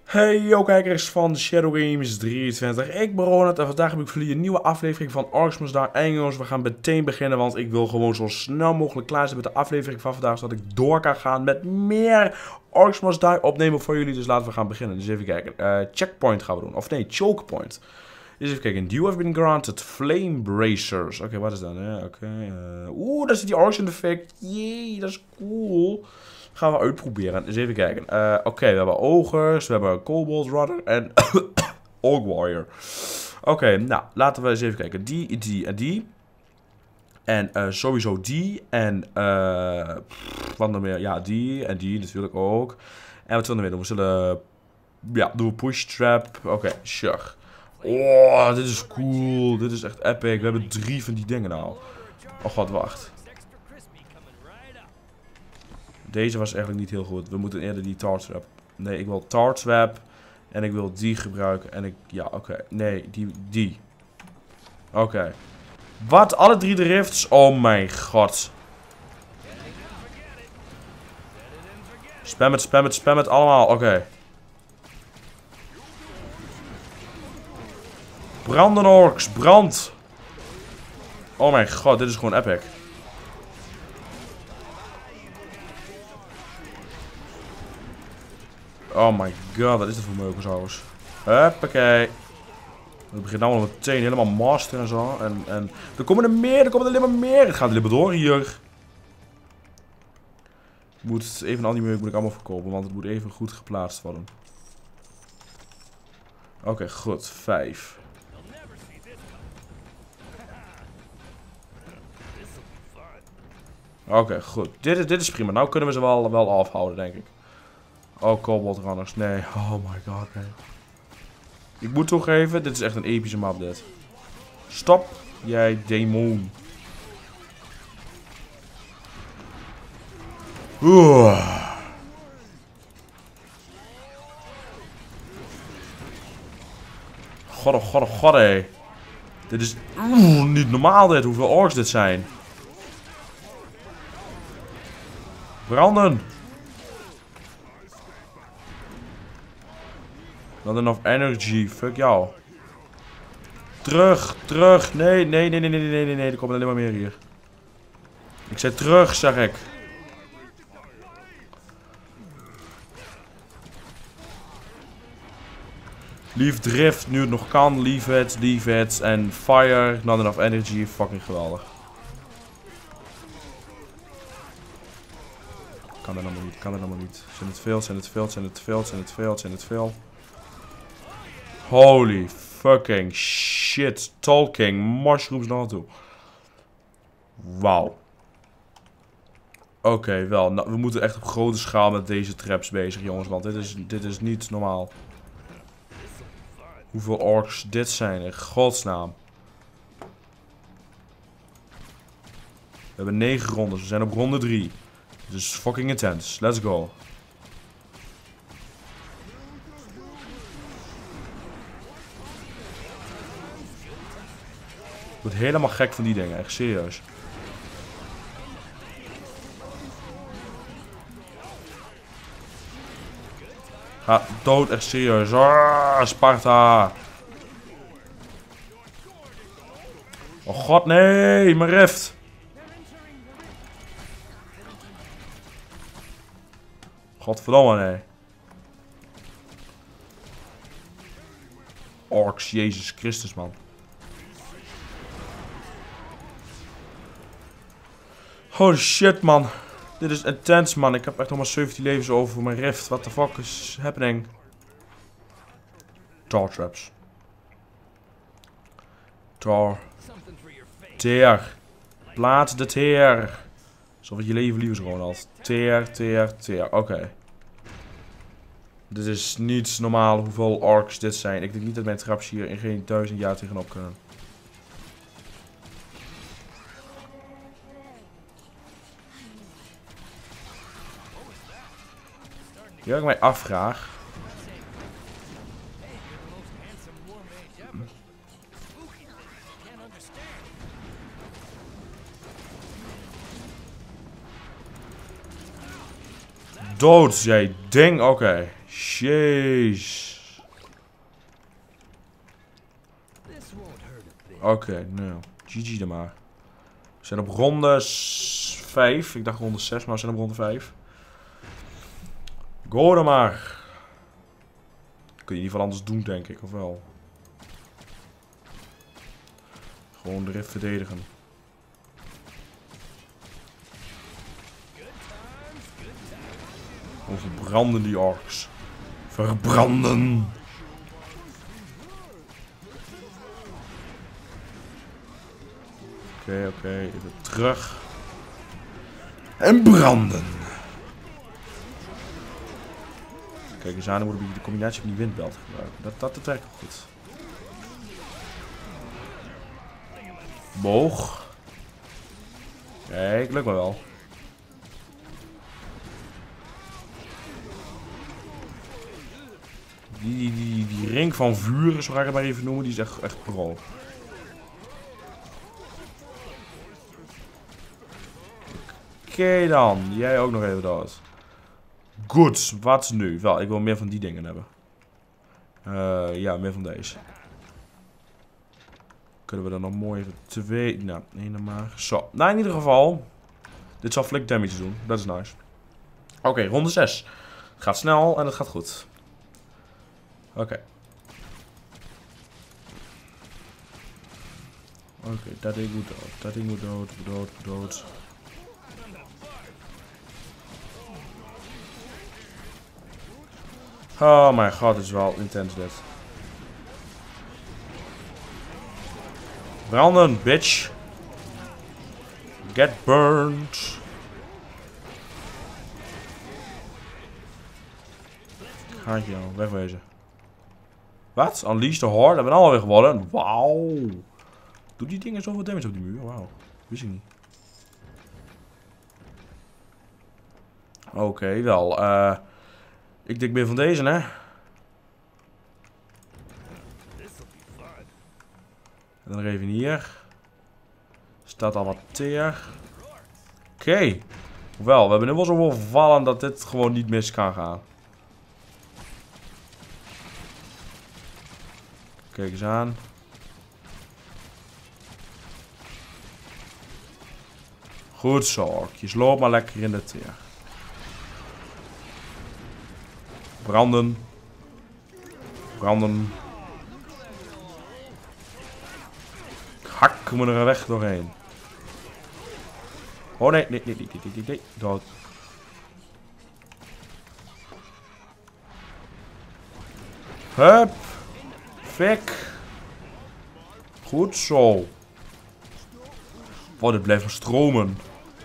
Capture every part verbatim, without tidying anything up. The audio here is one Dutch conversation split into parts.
Hey yo kijkers van Shadow Games drieëntwintig, ik ben Ronald en vandaag heb ik voor jullie een nieuwe aflevering van Orcs Must Die. En jongens, we gaan meteen beginnen, want ik wil gewoon zo snel mogelijk klaar zijn met de aflevering van vandaag, zodat ik door kan gaan met meer Orcs Must Die opnemen voor jullie. Dus laten we gaan beginnen. Dus even kijken, uh, checkpoint gaan we doen, of nee, choke point. Dus even kijken, you have been granted flame bracers. Oké, okay, wat is dat? Ja, oké. Okay, uh, Oeh, daar zit die Orcs in de fik. Jee, dat is cool. Gaan we uitproberen. Dus even kijken. Uh, Oké, okay, we hebben ogers, we hebben Kobold Runner en Orc Warrior. Oké, okay, nou, laten we eens even kijken. Die, die en die. En uh, sowieso die. En uh, wat nog meer? Ja, die en die natuurlijk ook. En wat willen we meer doen? We zullen, ja, doen we push trap. Oké, okay, sure. Oh, dit is cool. Dit is echt epic. We hebben drie van die dingen nou. Oh god, wacht. Deze was eigenlijk niet heel goed. We moeten eerder die Tar Trap. Nee, ik wil Tar Trap. En ik wil die gebruiken. En ik... Ja, oké. Okay. Nee, die... die. Oké. Okay. Wat? Alle drie de rifts? Oh mijn god. Spam het, spam het, spam het allemaal. Oké. Okay. Branden orks. Brand. Oh mijn god, dit is gewoon epic. Oh my god, wat is dit voor meukensaus? Huppakee. We beginnen allemaal meteen helemaal master en zo. En, en er komen er meer, er komen er alleen maar meer. Het gaat alleen maar door hier. Ik moet even al die meuk moet ik allemaal verkopen, want het moet even goed geplaatst worden. Oké, okay, goed. Vijf. Oké, okay, goed. Dit is, dit is prima. Nou kunnen we ze wel, wel afhouden, denk ik. Oh, Kobold Runners. Nee. Oh my god, nee. Ik moet toegeven, dit is echt een epische map, dit. Stop, jij demon. Oeh. God, oh god, oh god, hé. Dit is oeh, niet normaal, dit. Hoeveel orks dit zijn. Branden. Not enough energy. Fuck jou. Terug, terug. Nee, nee, nee, nee, nee, nee, nee, nee. Er komen alleen maar meer hier. Ik zei terug, zeg ik. Leave drift, nu het nog kan. Leave it, leave it. En fire, not enough energy. Fucking geweldig. Kan dat allemaal niet, kan dat allemaal niet. Zijn het veel, zijn het veel, zijn het veel, zijn het veel, zijn het veel. Holy fucking shit. Talking mushrooms naar toe. Wauw. Oké, okay, wel. Nou, we moeten echt op grote schaal met deze traps bezig, jongens. Want dit is, dit is niet normaal. Hoeveel orks dit zijn, in godsnaam. We hebben negen rondes. We zijn op ronde drie. Dit is fucking intense. Let's go. Ik word helemaal gek van die dingen, echt serieus. Ga dood, echt serieus. Ah, Sparta. Oh god, nee, mijn rift. Godverdomme, nee. Orks, Jezus Christus, man. Holy shit, man. Dit is intense, man. Ik heb echt nog maar zeventien levens over voor mijn rift. What the fuck is happening? Tar traps. Tar. Teer. Plaats de teer. Alsof het je leven lief is, Ronald. Teer, teer, teer. Oké. Okay. Dit is niet normaal hoeveel orks dit zijn. Ik denk niet dat mijn traps hier in geen duizend jaar tegenop kunnen. Ja, ik mij afvraag. Dood, jij ding. Oké. Okay. Jeez. Oké, okay, nou. G G dan maar. We zijn op ronde vijf. Ik dacht ronde zes, maar we zijn op ronde vijf. Go dan maar. Kun je in ieder geval anders doen, denk ik, of wel? Gewoon de rift verdedigen. Gewoon verbranden die orks. Verbranden! Oké, okay, oké. Okay. Even terug. En branden! Kijk eens aan, dan moet ik de combinatie van die windbelt gebruiken. Dat, dat, dat werkt wel goed. Boog. Kijk, lukt me wel. Die, die, die ring van vuur, zo ga ik het maar even noemen, die is echt, echt pro. Oké okay dan, jij ook nog even dood. Goed, wat nu? Wel, ik wil meer van die dingen hebben. Uh, ja, meer van deze. Kunnen we dan nog mooi even twee... Nou, één maar. Zo, nou in ieder geval. Dit zal flink damage doen, dat is nice. Oké, okay, ronde zes. Het gaat snel en het gaat goed. Oké. Okay. Oké, okay, dat ding moet dood. Dat ding moet dood, moet dood, moet dood. Oh mijn god, het is wel intens dit. Branden, bitch. Get burned. Gaat je al, wegwezen. Wat? Unleash the Horde? Hebben we nou alweer gewonnen? Wauw. Doet die dingen zoveel damage op die muur? Wauw. Wist ik niet. Oké, okay, wel. Uh, ik denk meer van deze, hè? En dan even hier. Staat al wat teer. Oké. Okay. Wel, we hebben nu wel zo vallen dat dit gewoon niet mis kan gaan. Kijk eens aan. Goed zo, orkjes. Loop maar lekker in de teer. Branden. Branden. Hak me er weg doorheen. Oh nee, nee, nee, nee, nee, nee, nee. Dood. Hup. Fik. Goed zo. Oh, dit blijft nog stromen.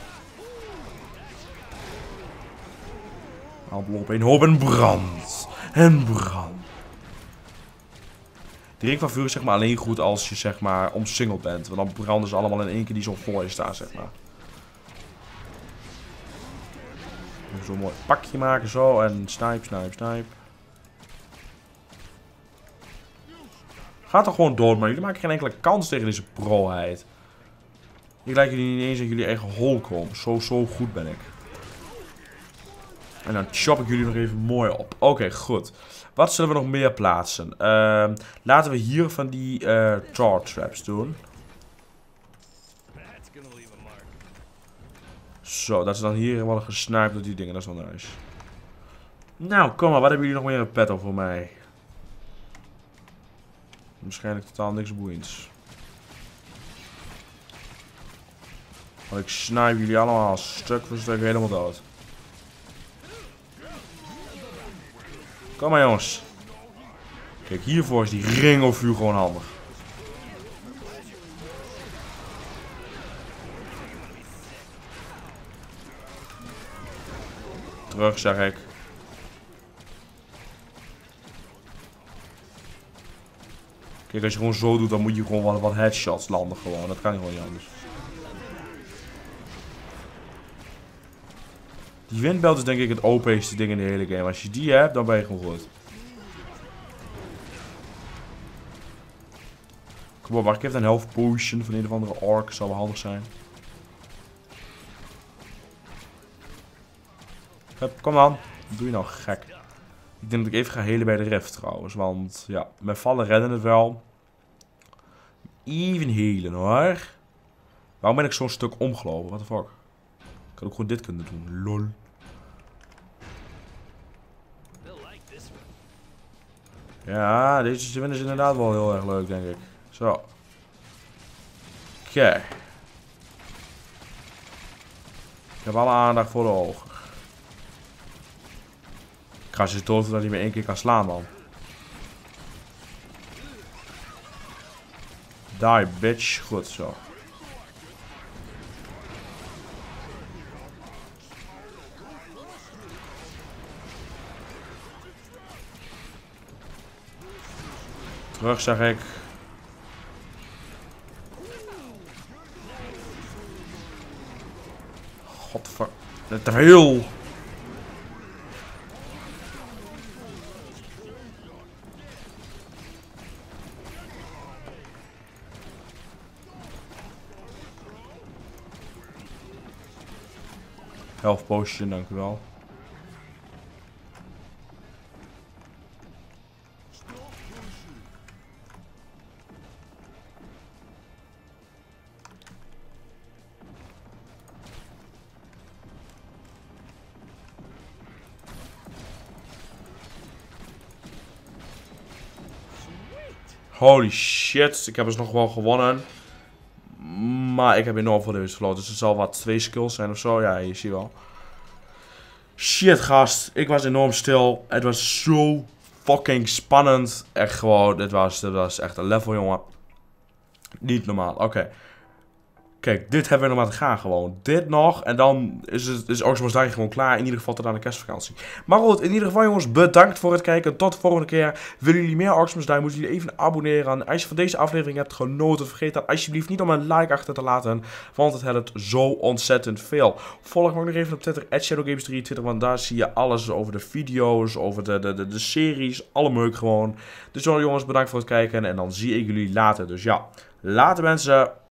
Allemaal op een hoop en brand. En brand. Die ring van vuur is zeg maar alleen goed als je zeg maar omsingeld bent. Want dan branden ze allemaal in één keer die zo voor je staan, zeg maar. Even zo'n mooi pakje maken zo en snipe, snipe, snipe. Gaat toch gewoon dood, maar jullie maken geen enkele kans tegen deze proheid. Ik lijk jullie niet eens in jullie eigen hol komen. Zo, zo goed ben ik. En dan chop ik jullie nog even mooi op. Oké, okay, goed. Wat zullen we nog meer plaatsen? Uh, laten we hier van die uh, tar traps doen. Zo, dat is dan hier worden gesniped door die dingen. Dat is wel nice. Nou, kom maar. Wat hebben jullie nog meer in petto voor mij? Waarschijnlijk totaal niks boeiends. Want ik snipe jullie allemaal stuk voor stuk helemaal dood. Kom maar jongens. Kijk, hiervoor is die ring of vuur gewoon handig. Terug, zeg ik. Kijk, als je gewoon zo doet, dan moet je gewoon wat, wat headshots landen gewoon. Dat kan gewoon niet anders. Die windbelt is denk ik het O P'ste ding in de hele game. Als je die hebt, dan ben je gewoon goed. Kom op, mag ik even een health potion van een of andere ork? Zou wel handig zijn. Hup, kom dan. Wat doe je nou, gek? Ik denk dat ik even ga helen bij de Rift trouwens. Want ja, met vallen redden het wel. Even helen hoor. Waarom ben ik zo'n stuk omgelopen? What the fuck? Ik had ook gewoon dit kunnen doen. Lol. Ja, deze winnen is inderdaad wel heel erg leuk, denk ik. Zo. Oké. Okay. Ik heb alle aandacht voor de ogen. Ik ga ze dood dat hij me één keer kan slaan, man. Die, bitch. Goed zo. Terug, zeg ik. Godver... Te veel. Health potion, dank u wel. Holy shit, ik heb dus nog wel gewonnen. Maar ik heb enorm veel damage verloren. Dus het zal wat twee skills zijn of zo. Ja, je ziet wel. Shit, gast. Ik was enorm stil. Het was zo fucking spannend. Echt gewoon, dit was, dit was echt een level, jongen. Niet normaal. Oké. Okay. Kijk, dit hebben we nog maar te gaan gewoon. Dit nog. En dan is, het, is Orcs Must Die gewoon klaar. In ieder geval tot aan de kerstvakantie. Maar goed, in ieder geval jongens, bedankt voor het kijken. Tot de volgende keer. Willen jullie meer Orcs Must Die, moeten jullie even abonneren. Als je van deze aflevering hebt genoten, vergeet dan alsjeblieft niet om een like achter te laten. Want het helpt zo ontzettend veel. Volg me ook nog even op Twitter, at Shadow Games drieëntwintig. Want daar zie je alles over de video's, over de, de, de, de series. Alle meuk gewoon. Dus jongens, bedankt voor het kijken. En dan zie ik jullie later. Dus ja, later mensen.